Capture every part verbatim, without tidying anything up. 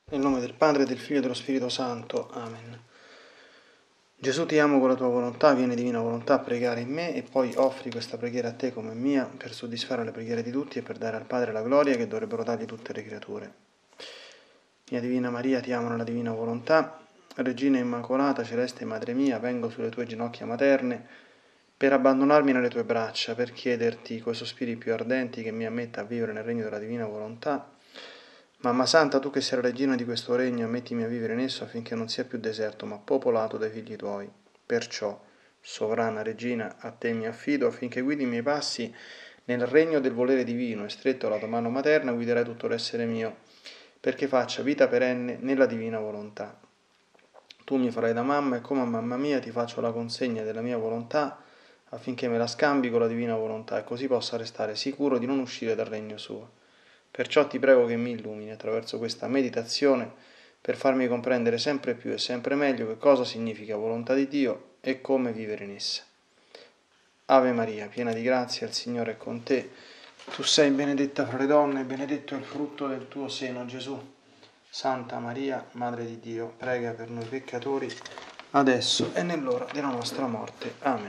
Nel nome del Padre, del Figlio e dello Spirito Santo. Amen. Gesù, ti amo con la tua volontà, vieni divina volontà a pregare in me e poi offri questa preghiera a te come mia per soddisfare le preghiere di tutti e per dare al Padre la gloria che dovrebbero dargli tutte le creature. Mia Divina Maria, ti amo nella divina volontà, Regina Immacolata, Celeste Madre mia, vengo sulle tue ginocchia materne per abbandonarmi nelle tue braccia, per chiederti coi sospiri più ardenti che mi ammetta a vivere nel regno della divina volontà. Mamma Santa, tu che sei la regina di questo regno, ammettimi a vivere in esso affinché non sia più deserto, ma popolato dai figli tuoi. Perciò, sovrana regina, a te mi affido affinché guidi i miei passi nel regno del volere divino e stretto alla tua mano materna guiderai tutto l'essere mio, perché faccia vita perenne nella divina volontà. Tu mi farai da mamma e come a mamma mia ti faccio la consegna della mia volontà affinché me la scambi con la divina volontà e così possa restare sicuro di non uscire dal regno suo. Perciò ti prego che mi illumini attraverso questa meditazione per farmi comprendere sempre più e sempre meglio che cosa significa volontà di Dio e come vivere in essa. Ave Maria, piena di grazia, il Signore è con te. Tu sei benedetta fra le donne e benedetto è il frutto del tuo seno, Gesù. Santa Maria, Madre di Dio, prega per noi peccatori, adesso e nell'ora della nostra morte. Amen.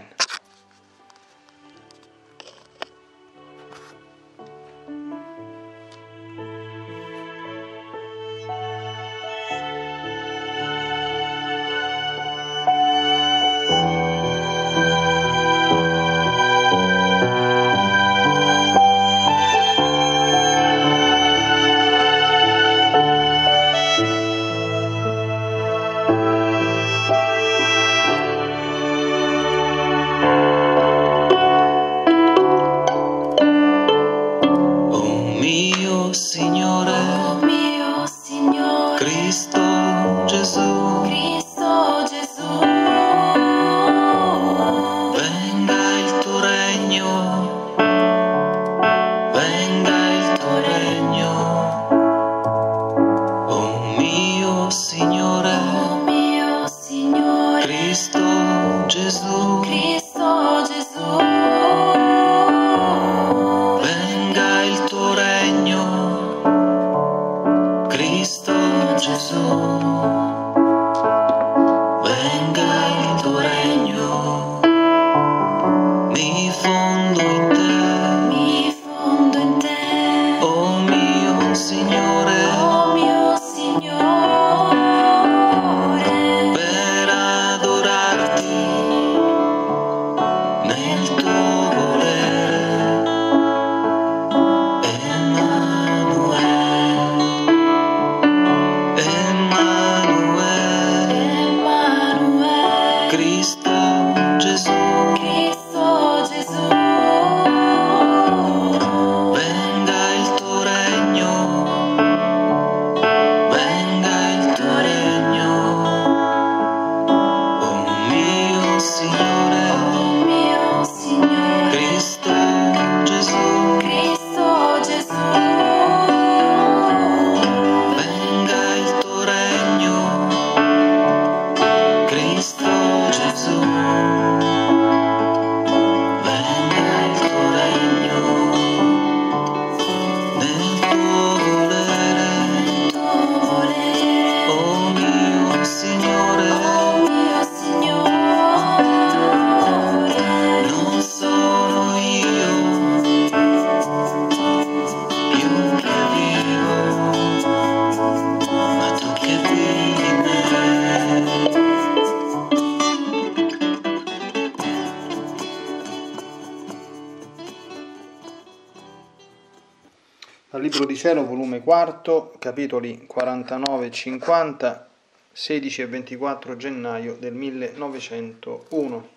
Dal Libro di Cielo, volume quarto, capitoli quarantanove e cinquanta, sedici e ventiquattro gennaio del millenovecentouno.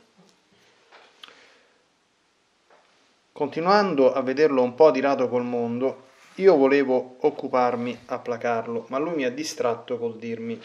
Continuando a vederlo un po' di lato col mondo, io volevo occuparmi a placarlo, ma lui mi ha distratto col dirmi: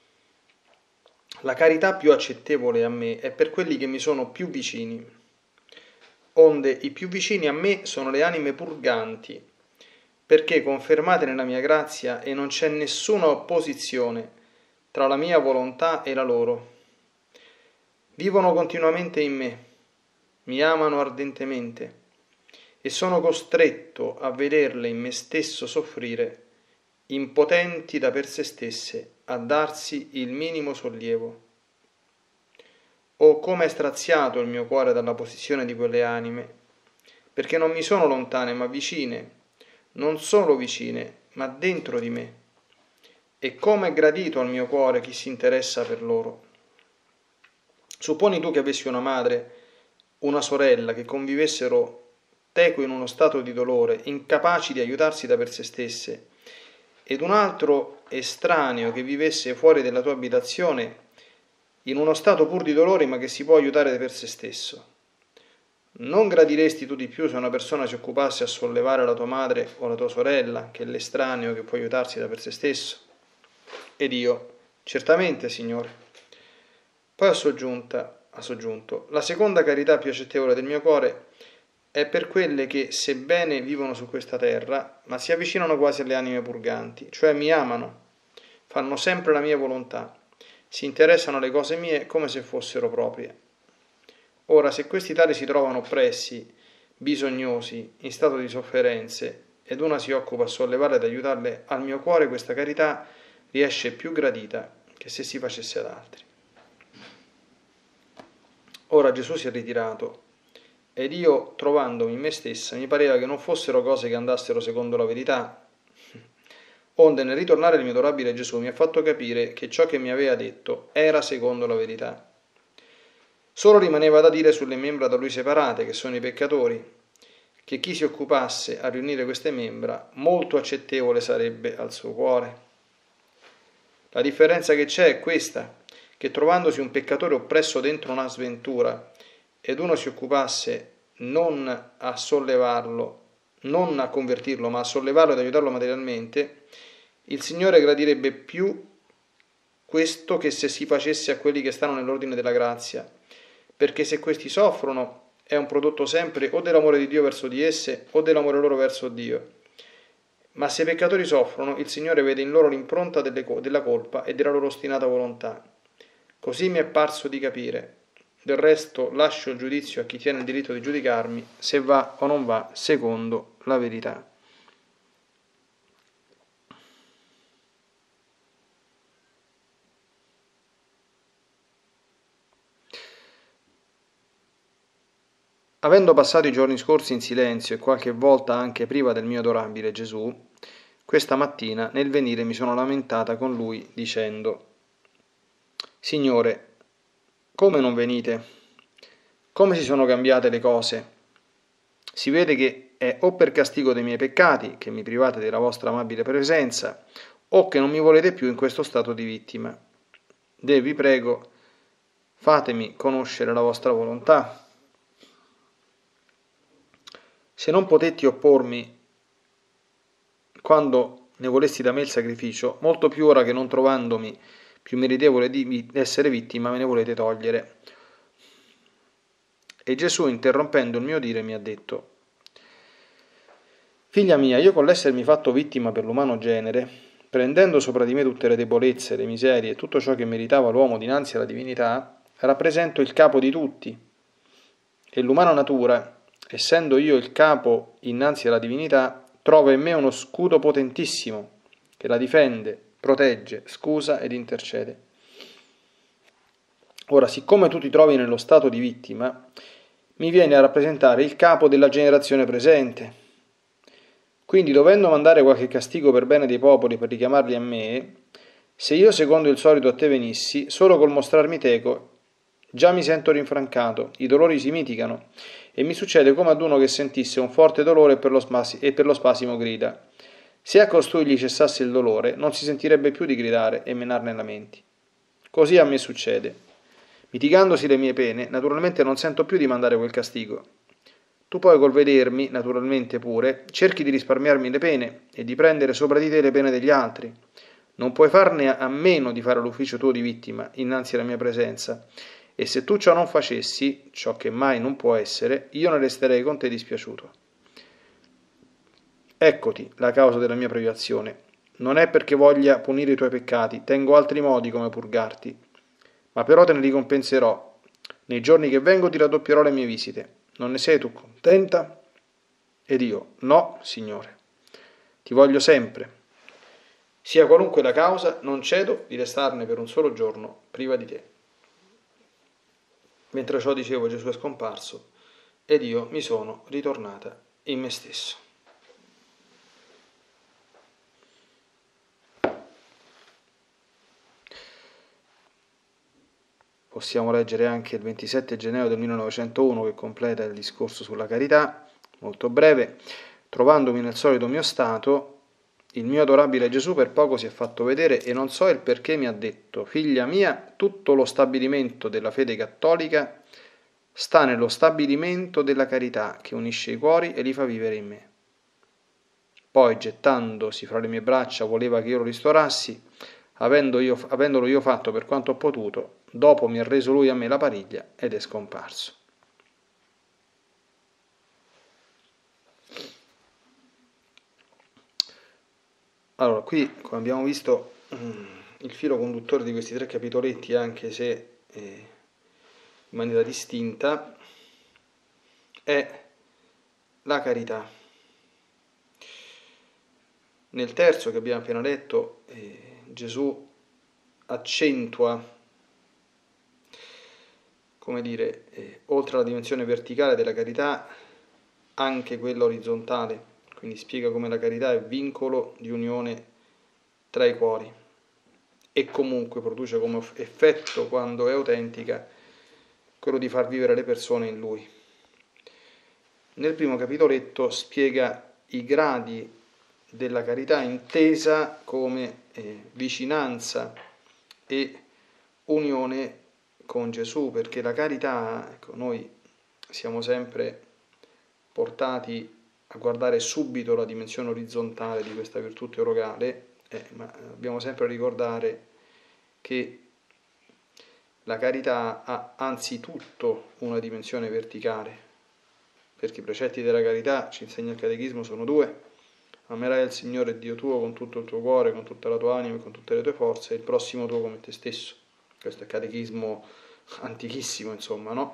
la carità più accettevole a me è per quelli che mi sono più vicini, onde i più vicini a me sono le anime purganti, perché confermate nella mia grazia e non c'è nessuna opposizione tra la mia volontà e la loro. Vivono continuamente in me, mi amano ardentemente e sono costretto a vederle in me stesso soffrire impotenti da per se stesse a darsi il minimo sollievo. Oh, come è straziato il mio cuore dalla posizione di quelle anime, perché non mi sono lontane ma vicine, non solo vicine, ma dentro di me. E come è gradito al mio cuore chi si interessa per loro. Supponi tu che avessi una madre, una sorella, che convivessero teco in uno stato di dolore, incapaci di aiutarsi da per se stesse, ed un altro estraneo che vivesse fuori della tua abitazione, in uno stato pur di dolore, ma che si può aiutare da per se stesso. Non gradiresti tu di più se una persona si occupasse a sollevare la tua madre o la tua sorella, che è l'estraneo che può aiutarsi da per se stesso? Ed io, certamente, Signore. Poi ha soggiunta, ha soggiunto, la seconda carità più accettevole del mio cuore è per quelle che, sebbene vivono su questa terra, ma si avvicinano quasi alle anime purganti, cioè mi amano, fanno sempre la mia volontà, si interessano alle cose mie come se fossero proprie. Ora, se questi tali si trovano oppressi, bisognosi, in stato di sofferenze, ed una si occupa a sollevare ed aiutarle, al mio cuore questa carità riesce più gradita che se si facesse ad altri. Ora Gesù si è ritirato, ed io, trovandomi in me stessa, mi pareva che non fossero cose che andassero secondo la verità. Onde, nel ritornare il mio adorabile Gesù mi ha fatto capire che ciò che mi aveva detto era secondo la verità. Solo rimaneva da dire sulle membra da lui separate, che sono i peccatori, che chi si occupasse a riunire queste membra molto accettevole sarebbe al suo cuore. La differenza che c'è è questa, che trovandosi un peccatore oppresso dentro una sventura, ed uno si occupasse non a sollevarlo, non a convertirlo, ma a sollevarlo ed aiutarlo materialmente, il Signore gradirebbe più questo che se si facesse a quelli che stanno nell'ordine della grazia, perché se questi soffrono è un prodotto sempre o dell'amore di Dio verso di esse o dell'amore loro verso Dio. Ma se i peccatori soffrono, il Signore vede in loro l'impronta delle, della colpa e della loro ostinata volontà. Così mi è parso di capire. Del resto lascio il giudizio a chi tiene il diritto di giudicarmi, se va o non va secondo la verità. Avendo passato i giorni scorsi in silenzio e qualche volta anche priva del mio adorabile Gesù, questa mattina nel venire mi sono lamentata con lui dicendo: Signore, come non venite? Come si sono cambiate le cose? Si vede che è o per castigo dei miei peccati che mi private della vostra amabile presenza, o che non mi volete più in questo stato di vittima. De vi prego, fatemi conoscere la vostra volontà. Se non potetti oppormi quando ne volesti da me il sacrificio, molto più ora che non trovandomi più meritevole di essere vittima me ne volete togliere. E Gesù, interrompendo il mio dire, mi ha detto: Figlia mia, io con l'essermi fatto vittima per l'umano genere, prendendo sopra di me tutte le debolezze, le miserie e tutto ciò che meritava l'uomo dinanzi alla divinità, rappresento il capo di tutti. E l'umana natura, essendo io il capo innanzi alla divinità, trova in me uno scudo potentissimo che la difende, protegge, scusa ed intercede. Ora, siccome tu ti trovi nello stato di vittima, mi viene a rappresentare il capo della generazione presente. Quindi, dovendo mandare qualche castigo per bene dei popoli per richiamarli a me, se io secondo il solito a te venissi, solo col mostrarmi teco, già mi sento rinfrancato, i dolori si mitigano, e mi succede come ad uno che sentisse un forte dolore per lo spasi- e per lo spasimo grida. Se a costui gli cessasse il dolore, non si sentirebbe più di gridare e menarne lamenti. Così a me succede. Mitigandosi le mie pene, naturalmente non sento più di mandare quel castigo. Tu poi col vedermi, naturalmente pure, cerchi di risparmiarmi le pene e di prendere sopra di te le pene degli altri. Non puoi farne a meno di fare l'ufficio tuo di vittima innanzi alla mia presenza, e se tu ciò non facessi, ciò che mai non può essere, io ne resterei con te dispiaciuto. Eccoti la causa della mia privazione. Non è perché voglia punire i tuoi peccati, tengo altri modi come purgarti, ma però te ne ricompenserò. Nei giorni che vengo ti raddoppierò le mie visite. Non ne sei tu contenta? Ed io, no, Signore. Ti voglio sempre. Sia qualunque la causa, non cedo di restarne per un solo giorno priva di te. Mentre ciò dicevo, Gesù è scomparso ed io mi sono ritornata in me stesso. Possiamo leggere anche il ventisette gennaio del millenovecentouno che completa il discorso sulla carità, molto breve. Trovandomi nel solito mio stato, il mio adorabile Gesù per poco si è fatto vedere e non so il perché mi ha detto: figlia mia, tutto lo stabilimento della fede cattolica sta nello stabilimento della carità che unisce i cuori e li fa vivere in me. Poi, gettandosi fra le mie braccia, voleva che io lo ristorassi. Avendo io, avendolo io fatto per quanto ho potuto, dopo mi ha reso lui a me la pariglia ed è scomparso. Allora, qui, come abbiamo visto, il filo conduttore di questi tre capitoletti, anche se eh, in maniera distinta, è la carità. Nel terzo che abbiamo appena letto, eh, Gesù accentua, come dire, eh, oltre alla dimensione verticale della carità, anche quella orizzontale, quindi spiega come la carità è vincolo di unione tra i cuori e comunque produce come effetto, quando è autentica, quello di far vivere le persone in Lui. Nel primo capitoletto spiega i gradi della carità intesa come eh, vicinanza e unione con Gesù, perché la carità, ecco, noi siamo sempre portati a guardare subito la dimensione orizzontale di questa virtù teologale, eh, ma dobbiamo sempre ricordare che la carità ha anzitutto una dimensione verticale, perché i precetti della carità, ci insegna il Catechismo, sono due: amerai il Signore Dio tuo con tutto il tuo cuore, con tutta la tua anima e con tutte le tue forze, e il prossimo tuo come te stesso. Questo è il Catechismo antichissimo, insomma, no?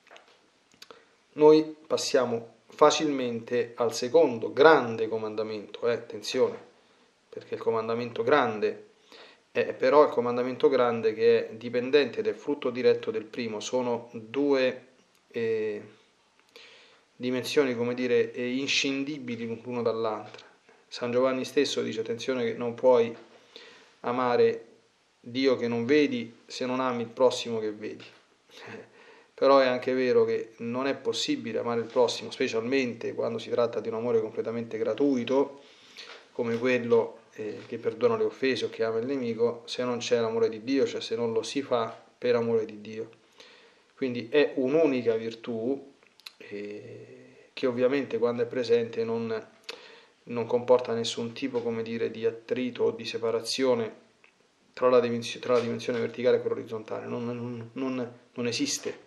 Noi passiamo facilmente al secondo grande comandamento, eh, attenzione, perché il comandamento grande è però il comandamento grande che è dipendente ed è frutto diretto del primo. Sono due eh, dimensioni, come dire, inscindibili l'uno dall'altra. San Giovanni stesso dice: attenzione, che non puoi amare Dio che non vedi se non ami il prossimo che vedi. Però è anche vero che non è possibile amare il prossimo, specialmente quando si tratta di un amore completamente gratuito, come quello eh, che perdona le offese o che ama il nemico, se non c'è l'amore di Dio, cioè se non lo si fa per amore di Dio. Quindi è un'unica virtù eh, che ovviamente, quando è presente, non, non comporta nessun tipo, come dire, di attrito o di separazione tra la dimensione, tra la dimensione verticale e quella orizzontale. Non, non, non, non esiste.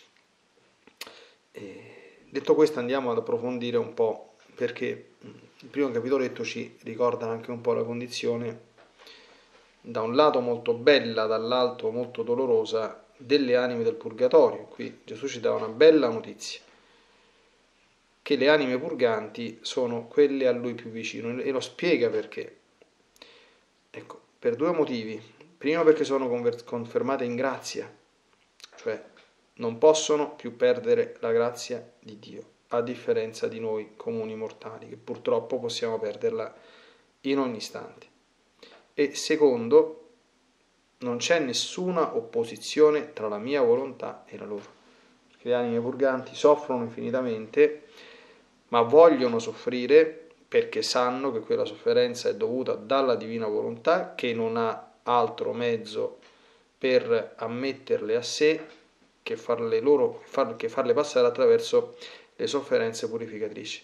E detto questo, andiamo ad approfondire un po', perché il primo capitoletto ci ricorda anche un po' la condizione, da un lato molto bella, dall'altro molto dolorosa, delle anime del purgatorio. Qui Gesù ci dà una bella notizia, che le anime purganti sono quelle a lui più vicino, e lo spiega perché. Ecco, per due motivi. Primo, perché sono confermate in grazia, cioè non possono più perdere la grazia di Dio, a differenza di noi comuni mortali, che purtroppo possiamo perderla in ogni istante. E secondo, non c'è nessuna opposizione tra la mia volontà e la loro. Perché le anime purganti soffrono infinitamente, ma vogliono soffrire perché sanno che quella sofferenza è dovuta dalla divina volontà, che non ha altro mezzo per ammetterle a sé che farle, loro, far, che farle passare attraverso le sofferenze purificatrici.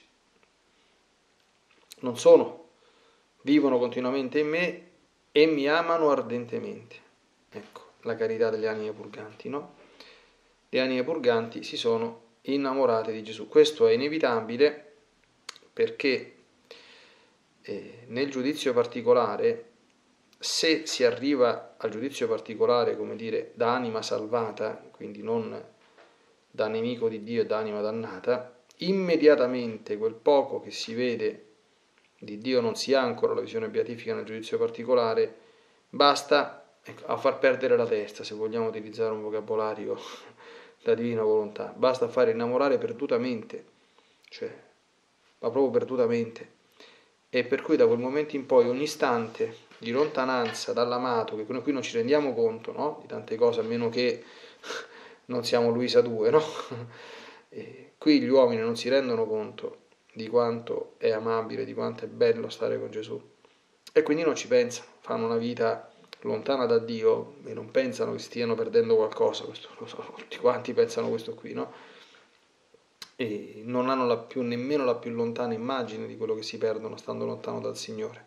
Non sono, vivono continuamente in me e mi amano ardentemente. Ecco, la carità delle anime purganti, no? Le anime purganti si sono innamorate di Gesù. Questo è inevitabile perché eh, nel giudizio particolare, se si arriva al giudizio particolare, come dire, da anima salvata, quindi non da nemico di Dio e da anima dannata, immediatamente quel poco che si vede di Dio non si ha ancora la visione beatifica nel giudizio particolare, basta ecco, a far perdere la testa, se vogliamo utilizzare un vocabolario da divina volontà, basta a fare innamorare perdutamente, cioè, ma proprio perdutamente, e per cui da quel momento in poi ogni istante di lontananza dall'amato, che noi qui non ci rendiamo conto, no? Di tante cose, a meno che non siamo Luisa due, no? E qui gli uomini non si rendono conto di quanto è amabile, di quanto è bello stare con Gesù, e quindi non ci pensano, fanno una vita lontana da Dio e non pensano che stiano perdendo qualcosa, questo lo so, tutti quanti pensano questo qui, no? E non hanno la più, nemmeno la più lontana immagine di quello che si perdono stando lontano dal Signore.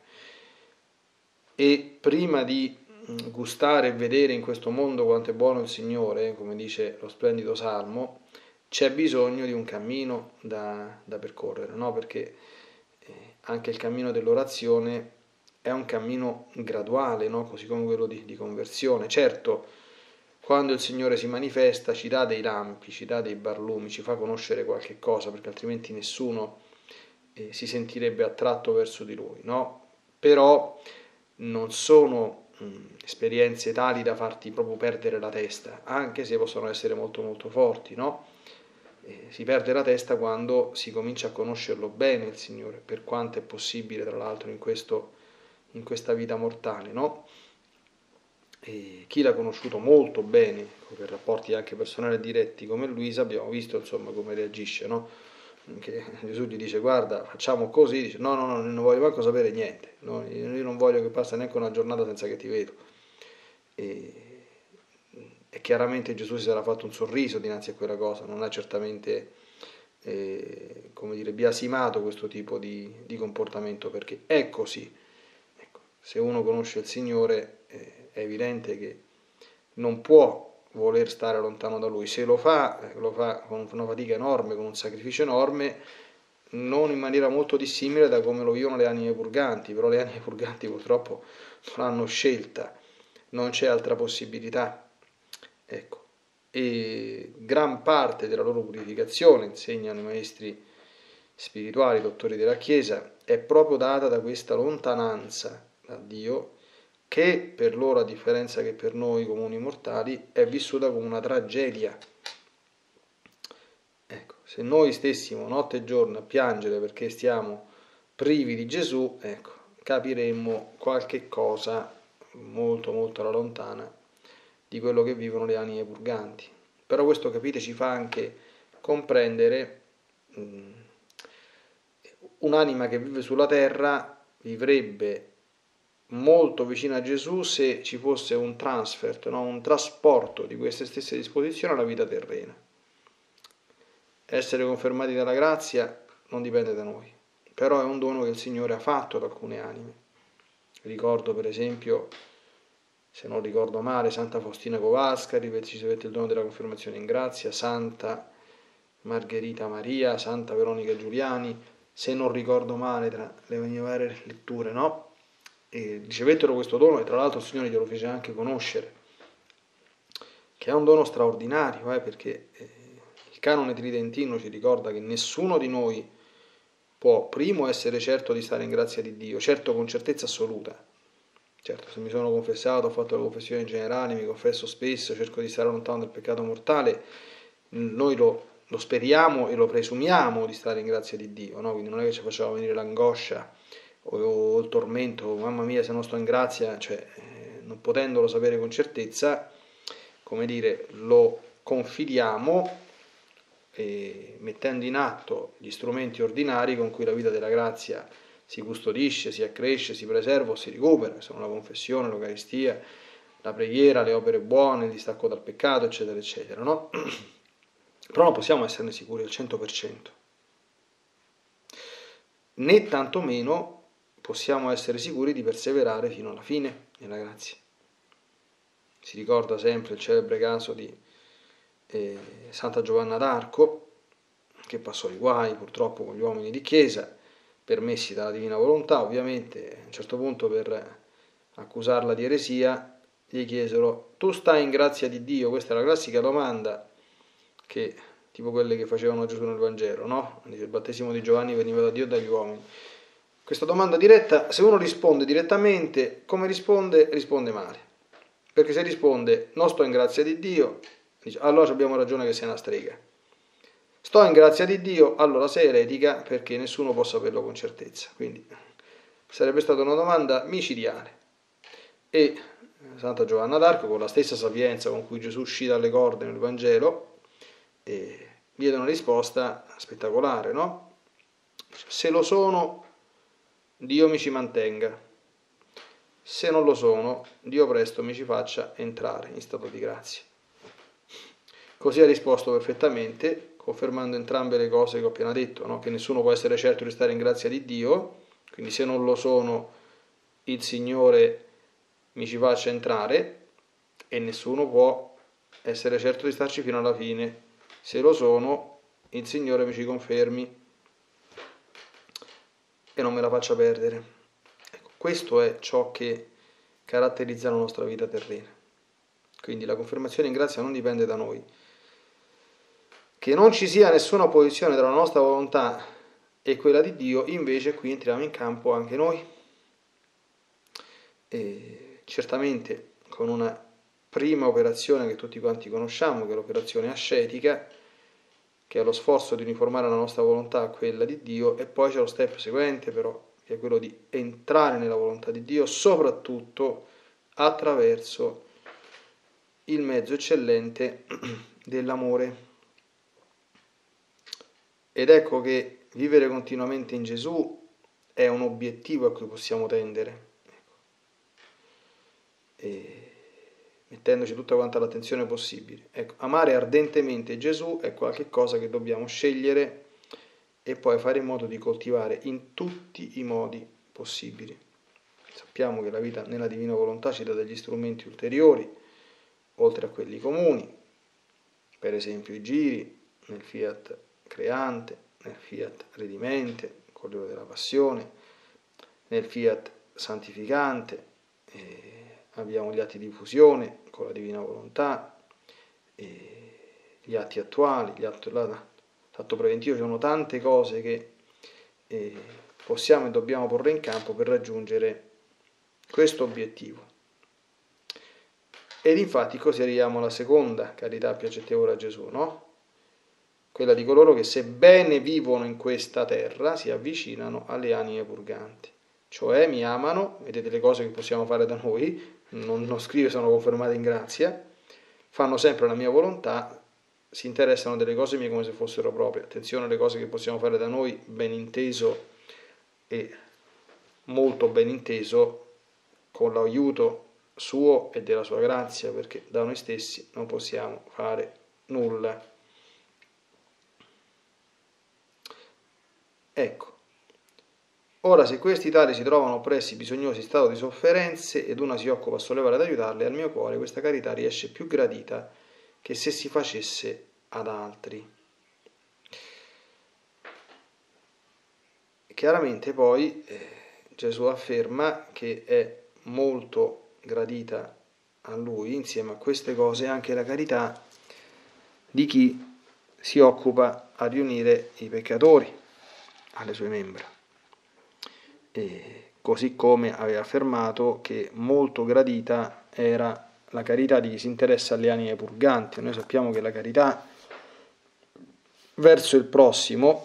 E prima di gustare e vedere in questo mondo quanto è buono il Signore, come dice lo splendido Salmo, c'è bisogno di un cammino da, da percorrere, no? Perché eh, anche il cammino dell'orazione è un cammino graduale, no? Così come quello di, di conversione. Certo, quando il Signore si manifesta ci dà dei lampi, ci dà dei barlumi, ci fa conoscere qualche cosa, perché altrimenti nessuno eh, si sentirebbe attratto verso di Lui, no? Però non sono mh, esperienze tali da farti proprio perdere la testa, anche se possono essere molto molto forti, no? Eh, si perde la testa quando si comincia a conoscerlo bene il Signore, per quanto è possibile, tra l'altro, in, questo, in questa vita mortale, no? E chi l'ha conosciuto molto bene, per rapporti anche personali e diretti come Luisa, abbiamo visto insomma come reagisce, no? Che Gesù gli dice guarda facciamo così, dice no no no non voglio manco sapere niente, no? Io non voglio che passi neanche una giornata senza che ti vedo. E, e chiaramente Gesù si sarà fatto un sorriso dinanzi a quella cosa, non ha certamente eh, come dire, biasimato questo tipo di, di comportamento, perché è così. Ecco, se uno conosce il Signore eh, è evidente che non può voler stare lontano da Lui, se lo fa, lo fa con una fatica enorme, con un sacrificio enorme, non in maniera molto dissimile da come lo vivono le anime purganti, però le anime purganti purtroppo non hanno scelta, non c'è altra possibilità. Ecco. E gran parte della loro purificazione, insegnano i maestri spirituali, i dottori della Chiesa, è proprio data da questa lontananza da Dio, che per loro, a differenza che per noi comuni mortali, è vissuta come una tragedia. Ecco, se noi stessimo notte e giorno a piangere perché stiamo privi di Gesù, ecco, capiremmo qualche cosa molto molto alla lontana di quello che vivono le anime purganti. Però questo, capite, ci fa anche comprendere mh, un'anima che vive sulla terra vivrebbe molto vicino a Gesù se ci fosse un transfert, no? Un trasporto di queste stesse disposizioni alla vita terrena. Essere confermati dalla grazia non dipende da noi, però è un dono che il Signore ha fatto ad alcune anime. Ricordo per esempio, se non ricordo male, Santa Faustina Kowalska ricevette il dono della confermazione in grazia, Santa Margherita Maria, Santa Veronica Giuliani, se non ricordo male tra le mie varie letture, no? E ricevettero questo dono e tra l'altro il Signore glielo fece anche conoscere, che è un dono straordinario, eh, perché eh, il canone tridentino ci ricorda che nessuno di noi può, primo, essere certo di stare in grazia di Dio, certo con certezza assoluta. Certo, se mi sono confessato, ho fatto le confessioni generali, mi confesso spesso, cerco di stare lontano dal peccato mortale, noi lo, lo speriamo e lo presumiamo di stare in grazia di Dio, no? Quindi non è che ci facciamo venire l'angoscia o, o il tormento, mamma mia se non sto in grazia, cioè eh, non potendolo sapere con certezza, come dire, lo confidiamo e mettendo in atto gli strumenti ordinari con cui la vita della grazia si custodisce, si accresce, si preserva o si recupera, che sono la confessione, l'Eucaristia, la preghiera, le opere buone, il distacco dal peccato, eccetera, eccetera, no? Però non possiamo esserne sicuri al cento per cento. Né tantomeno possiamo essere sicuri di perseverare fino alla fine nella grazia. Si ricorda sempre il celebre caso di eh, Santa Giovanna d'Arco, che passò i guai purtroppo con gli uomini di chiesa, permessi dalla divina volontà, ovviamente. A un certo punto, per accusarla di eresia, gli chiesero: tu stai in grazia di Dio? Questa è la classica domanda, che tipo quelle che facevano Gesù nel Vangelo, no? Dice, il battesimo di Giovanni veniva da Dio e dagli uomini. questa domanda diretta, se uno risponde direttamente, come risponde? Risponde male. Perché se risponde non sto in grazia di Dio, dice, allora abbiamo ragione che sei una strega. Sto in grazia di Dio, allora sei eretica, perché nessuno può saperlo con certezza. Quindi sarebbe stata una domanda micidiale. E Santa Giovanna d'Arco, con la stessa sapienza con cui Gesù uscì dalle corde nel Vangelo, eh, diede una risposta spettacolare, no? Se lo sono, Dio mi ci mantenga. Se non lo sono, Dio presto mi ci faccia entrare in stato di grazia. Così ha risposto perfettamente, confermando entrambe le cose che ho appena detto, no? Che nessuno può essere certo di stare in grazia di Dio, quindi se non lo sono, il Signore mi ci faccia entrare, e nessuno può essere certo di starci fino alla fine. Se lo sono, il Signore mi ci confermi e non me la faccia perdere. Ecco, questo è ciò che caratterizza la nostra vita terrena. Quindi la confermazione in grazia non dipende da noi. Che non ci sia nessuna opposizione tra la nostra volontà e quella di Dio, invece qui entriamo in campo anche noi. E certamente con una prima operazione che tutti quanti conosciamo, che è l'operazione ascetica, che è lo sforzo di uniformare la nostra volontà a quella di Dio, e poi c'è lo step seguente però, che è quello di entrare nella volontà di Dio, soprattutto attraverso il mezzo eccellente dell'amore. Ed ecco che vivere continuamente in Gesù è un obiettivo a cui possiamo tendere, e mettendoci tutta quanta l'attenzione possibile. Ecco, amare ardentemente Gesù è qualcosa che dobbiamo scegliere e poi fare in modo di coltivare in tutti i modi possibili. Sappiamo che la vita nella divina volontà ci dà degli strumenti ulteriori, oltre a quelli comuni, per esempio i giri nel fiat creante, nel fiat redimente, quello della passione, nel fiat santificante, eh, abbiamo gli atti di fusione con la divina volontà, eh, gli atti attuali, gli atti, l'atto preventivo, ci sono tante cose che eh, possiamo e dobbiamo porre in campo per raggiungere questo obiettivo. Ed infatti così arriviamo alla seconda carità piacevole a Gesù, no? Quella di coloro che, sebbene vivono in questa terra, si avvicinano alle anime purganti. Cioè mi amano, vedete le cose che possiamo fare da noi, non, non scrive sono confermate in grazia, fanno sempre la mia volontà, si interessano delle cose mie come se fossero proprie. Attenzione alle cose che possiamo fare da noi, ben inteso e molto ben inteso, con l'aiuto suo e della sua grazia, perché da noi stessi non possiamo fare nulla. Ecco, ora se questi tali si trovano oppressi, bisognosi, in stato di sofferenze, ed una si occupa a sollevare ed aiutarli, al mio cuore questa carità riesce più gradita che se si facesse ad altri. Chiaramente poi eh, Gesù afferma che è molto gradita a lui, insieme a queste cose, anche la carità di chi si occupa a riunire i peccatori alle sue membra. E così come aveva affermato che molto gradita era la carità di chi si interessa alle anime purganti. Noi sappiamo che la carità verso il prossimo,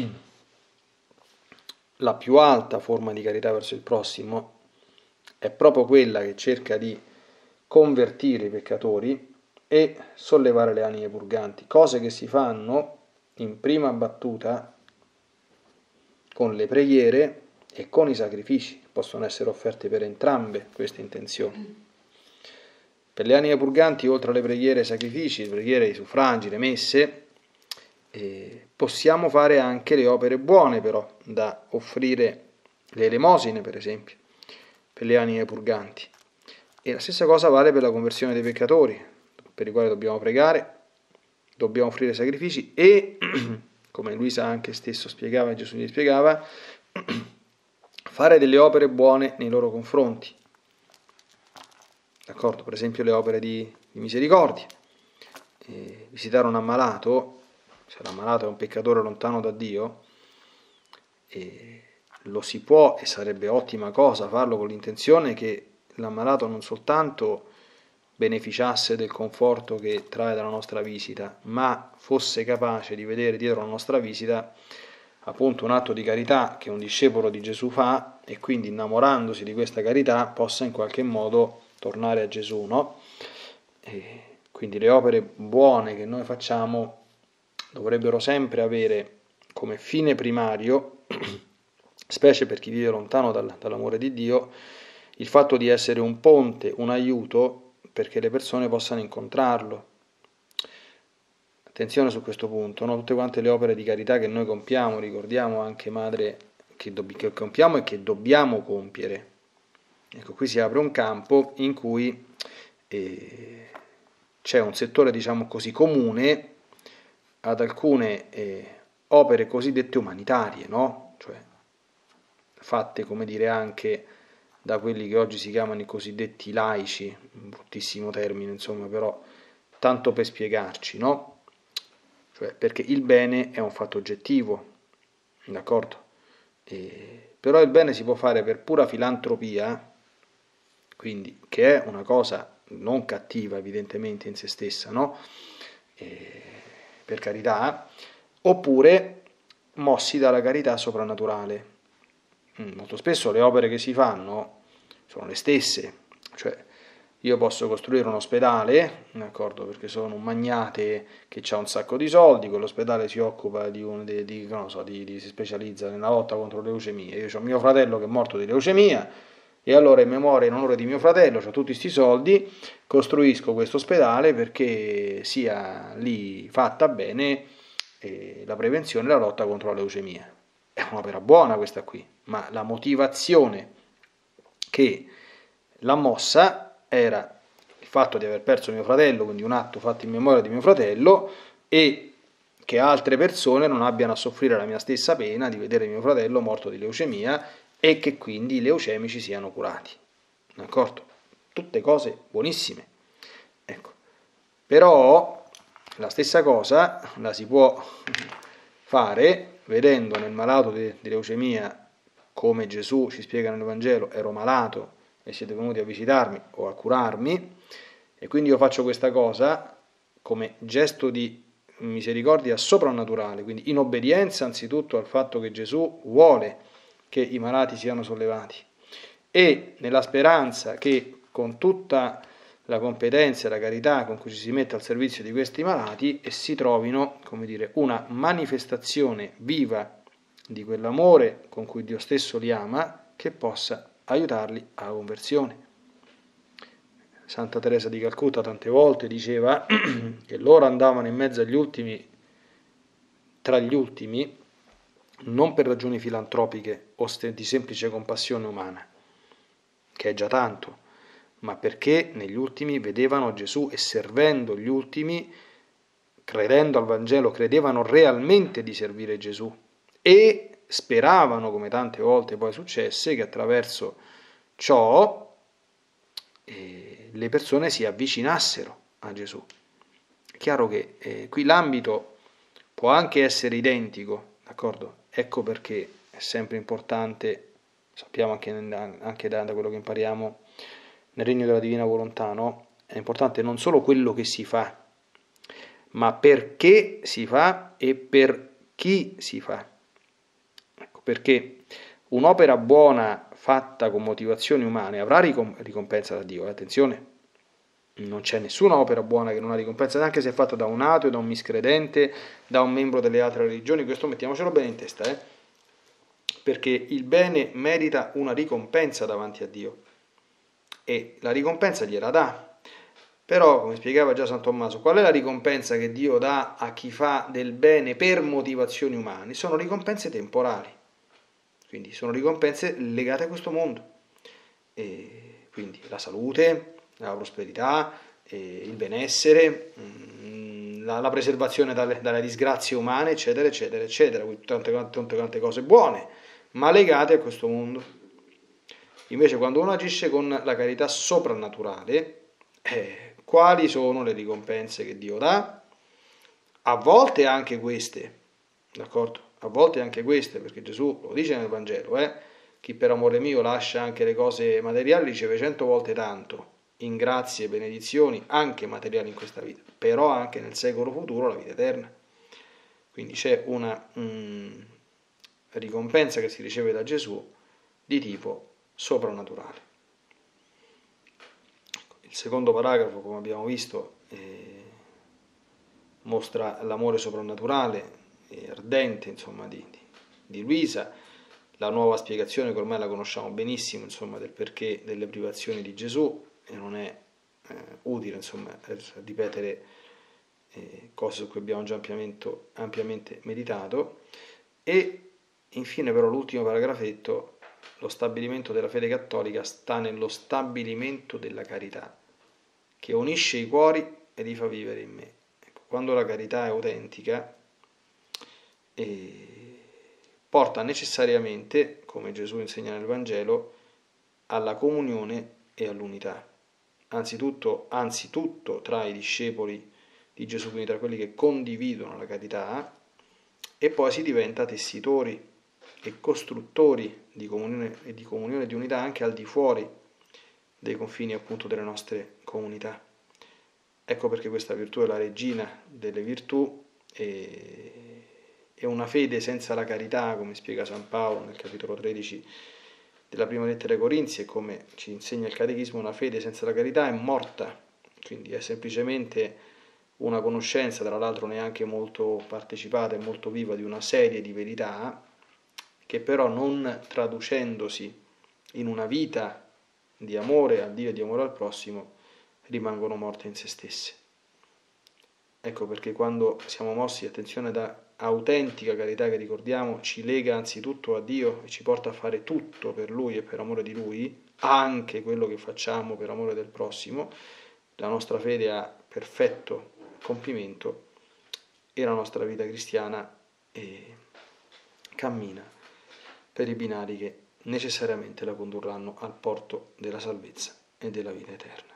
la più alta forma di carità verso il prossimo, è proprio quella che cerca di convertire i peccatori e sollevare le anime purganti, cose che si fanno in prima battuta con le preghiere e con i sacrifici, possono essere offerti per entrambe queste intenzioni. Per le anime purganti, oltre alle preghiere e ai sacrifici, le preghiere, i suffragi, le messe, eh, possiamo fare anche le opere buone però, da offrire, le elemosine per esempio, per le anime purganti. E la stessa cosa vale per la conversione dei peccatori, per i quali dobbiamo pregare, dobbiamo offrire sacrifici e, come Luisa anche stesso spiegava e Gesù gli spiegava, fare delle opere buone nei loro confronti. D'accordo? Per esempio le opere di, di misericordia. Eh, visitare un ammalato, se l'ammalato è un peccatore lontano da Dio, eh, lo si può, e sarebbe ottima cosa farlo con l'intenzione che l'ammalato non soltanto beneficiasse del conforto che trae dalla nostra visita, ma fosse capace di vedere dietro la nostra visita appunto un atto di carità che un discepolo di Gesù fa, e quindi innamorandosi di questa carità possa in qualche modo tornare a Gesù, no? E quindi le opere buone che noi facciamo dovrebbero sempre avere come fine primario, specie per chi vive lontano dal, dall'amore di Dio, il fatto di essere un ponte, un aiuto perché le persone possano incontrarlo. Attenzione su questo punto, no? Tutte quante le opere di carità che noi compiamo, ricordiamo anche madre, che, dobb- che compiamo e che dobbiamo compiere. Ecco, qui si apre un campo in cui eh, c'è un settore, diciamo così, comune ad alcune eh, opere cosiddette umanitarie, no? Cioè fatte, come dire, anche da quelli che oggi si chiamano i cosiddetti laici, un bruttissimo termine, insomma, però tanto per spiegarci, no? Cioè, perché il bene è un fatto oggettivo, d'accordo? E, però il bene si può fare per pura filantropia, quindi che è una cosa non cattiva evidentemente in se stessa, no? E, per carità, oppure mossi dalla carità soprannaturale. Molto spesso le opere che si fanno sono le stesse, cioè io posso costruire un ospedale, d'accordo, perché sono un magnate che ha un sacco di soldi, quell'ospedale si occupa di, un, di, di, non so, di, di si specializza nella lotta contro le leucemie, io ho mio fratello che è morto di leucemia, e allora in memoria, in onore di mio fratello, ho tutti questi soldi, costruisco questo ospedale perché sia lì fatta bene eh, la prevenzione e la lotta contro la leucemia. È un'opera buona questa qui, ma la motivazione che l'ha mossa era il fatto di aver perso mio fratello, quindi un atto fatto in memoria di mio fratello, e che altre persone non abbiano a soffrire la mia stessa pena di vedere mio fratello morto di leucemia e che quindi i leucemici siano curati. D'accordo? Tutte cose buonissime. Ecco. Però la stessa cosa la si può fare vedendo nel malato di, di leucemia, come Gesù ci spiega nel Vangelo, ero malato e siete venuti a visitarmi o a curarmi, e quindi io faccio questa cosa come gesto di misericordia soprannaturale, quindi in obbedienza anzitutto al fatto che Gesù vuole che i malati siano sollevati, e nella speranza che con tutta la competenza e la carità con cui ci si mette al servizio di questi malati e si trovino, come dire, una manifestazione viva di quell'amore con cui Dio stesso li ama, che possa aiutarli alla conversione. Santa Teresa di Calcutta tante volte diceva che loro andavano in mezzo agli ultimi, tra gli ultimi, non per ragioni filantropiche o di semplice compassione umana, che è già tanto, ma perché negli ultimi vedevano Gesù e servendo gli ultimi, credendo al Vangelo, credevano realmente di servire Gesù e speravano, come tante volte poi successe, che attraverso ciò eh, le persone si avvicinassero a Gesù. È chiaro che eh, qui l'ambito può anche essere identico, d'accordo? Ecco perché è sempre importante, sappiamo anche, anche da, da quello che impariamo nel regno della divina volontà, no? È importante non solo quello che si fa, ma perché si fa e per chi si fa. Ecco, perché un'opera buona fatta con motivazioni umane avrà ricompensa da Dio, attenzione. Non c'è nessuna opera buona che non ha ricompensa, neanche se è fatta da un ateo, da un miscredente, da un membro delle altre religioni, questo mettiamocelo bene in testa, eh? Perché il bene merita una ricompensa davanti a Dio e la ricompensa gliela dà. Però, come spiegava già San Tommaso, qual è la ricompensa che Dio dà a chi fa del bene per motivazioni umane? Sono ricompense temporali, quindi sono ricompense legate a questo mondo, e quindi la salute, la prosperità, eh, il benessere, mh, la, la preservazione dalle, dalle disgrazie umane, eccetera, eccetera, eccetera, tante, tante, tante cose buone, ma legate a questo mondo. Invece quando uno agisce con la carità soprannaturale, eh, quali sono le ricompense che Dio dà? A volte anche queste, d'accordo? a volte anche queste, perché Gesù lo dice nel Vangelo, eh? Chi per amore mio lascia anche le cose materiali riceve cento volte tanto, in grazie e benedizioni, anche materiali in questa vita, però anche nel secolo futuro la vita eterna. Quindi c'è una mm, ricompensa che si riceve da Gesù di tipo soprannaturale. Il secondo paragrafo, come abbiamo visto, eh, mostra l'amore soprannaturale e ardente, insomma, di, di, di Luisa, la nuova spiegazione che ormai la conosciamo benissimo, insomma, del perché delle privazioni di Gesù, e non è eh, utile, insomma, ripetere eh, cose su cui abbiamo già ampiamente, ampiamente meditato. E infine però l'ultimo paragrafetto: lo stabilimento della fede cattolica sta nello stabilimento della carità, che unisce i cuori e li fa vivere in me. Ecco, quando la carità è autentica, eh, porta necessariamente, come Gesù insegna nel Vangelo, alla comunione e all'unità. Anzitutto, anzitutto tra i discepoli di Gesù, quindi tra quelli che condividono la carità, e poi si diventa tessitori e costruttori di comunione e di comunione e di unità anche al di fuori dei confini appunto delle nostre comunità. Ecco perché questa virtù è la regina delle virtù, e, e una fede senza la carità, come spiega San Paolo nel capitolo tredici della prima lettera ai Corinzi, e come ci insegna il Catechismo, una fede senza la carità è morta, quindi è semplicemente una conoscenza, tra l'altro neanche molto partecipata e molto viva, di una serie di verità che però, non traducendosi in una vita di amore a Dio e di amore al prossimo, rimangono morte in se stesse. Ecco perché quando siamo mossi, attenzione, da autentica carità che, ricordiamo, ci lega anzitutto a Dio e ci porta a fare tutto per Lui e per amore di Lui, anche quello che facciamo per amore del prossimo, la nostra fede ha perfetto compimento e la nostra vita cristiana eh, cammina per i binari che necessariamente la condurranno al porto della salvezza e della vita eterna.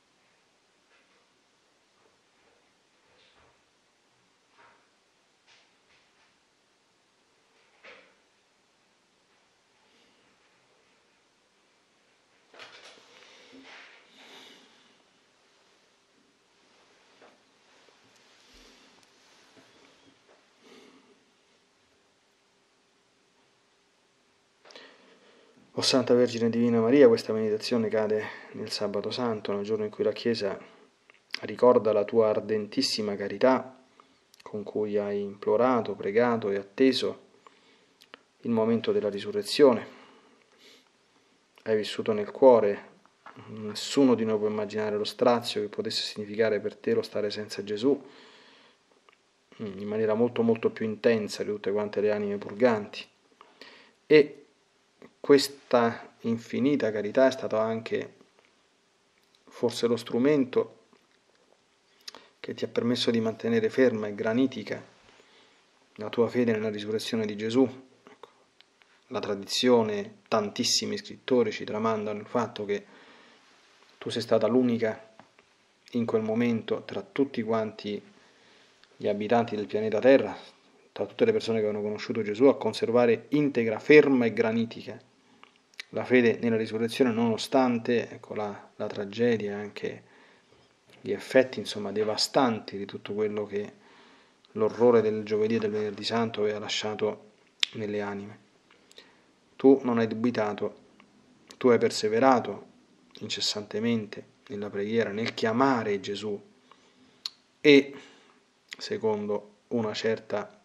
O Santa Vergine Divina Maria, questa meditazione cade nel Sabato Santo, nel giorno in cui la Chiesa ricorda la tua ardentissima carità con cui hai implorato, pregato e atteso il momento della risurrezione. Hai vissuto nel cuore, nessuno di noi può immaginare lo strazio che potesse significare per te lo stare senza Gesù, in maniera molto molto più intensa di tutte quante le anime purganti. E questa infinita carità è stata anche forse lo strumento che ti ha permesso di mantenere ferma e granitica la tua fede nella risurrezione di Gesù. La tradizione, tantissimi scrittori ci tramandano il fatto che tu sei stata l'unica in quel momento tra tutti quanti gli abitanti del pianeta Terra, tra tutte le persone che avevano conosciuto Gesù, a conservare integra, ferma e granitica la fede nella risurrezione, nonostante ecco, la, la tragedia e anche gli effetti insomma devastanti di tutto quello che l'orrore del giovedì e del venerdì santo aveva lasciato nelle anime. Tu non hai dubitato, tu hai perseverato incessantemente nella preghiera, nel chiamare Gesù, e secondo una certa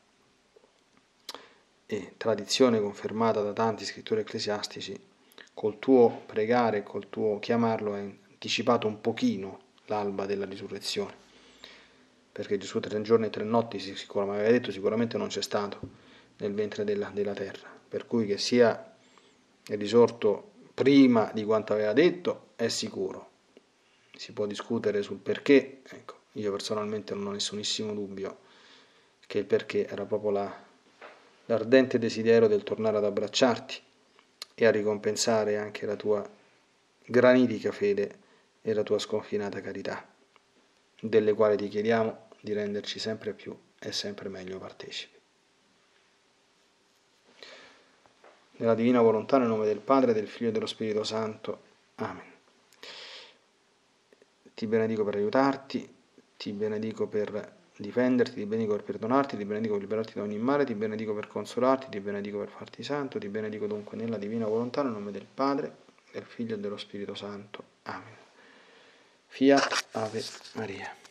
eh, tradizione confermata da tanti scrittori ecclesiastici, col tuo pregare, col tuo chiamarlo, hai anticipato un pochino l'alba della risurrezione, perché Gesù tre giorni e tre notti, come aveva detto, sicuramente non c'è stato nel ventre della, della terra, per cui che sia risorto prima di quanto aveva detto è sicuro. Si può discutere sul perché, ecco, io personalmente non ho nessunissimo dubbio che il perché era proprio la, l'ardente desiderio del tornare ad abbracciarti e a ricompensare anche la tua granitica fede e la tua sconfinata carità, delle quali ti chiediamo di renderci sempre più e sempre meglio partecipi. nella divina volontà, nel nome del Padre, del Figlio e dello Spirito Santo. Amen. Ti benedico per aiutarti, ti benedico per difenderti, ti benedico per perdonarti, ti benedico per liberarti da ogni male, ti benedico per consolarti, ti benedico per farti santo, ti benedico dunque nella divina volontà, nel nome del Padre, del Figlio e dello Spirito Santo. Amen. Fiat Ave Maria.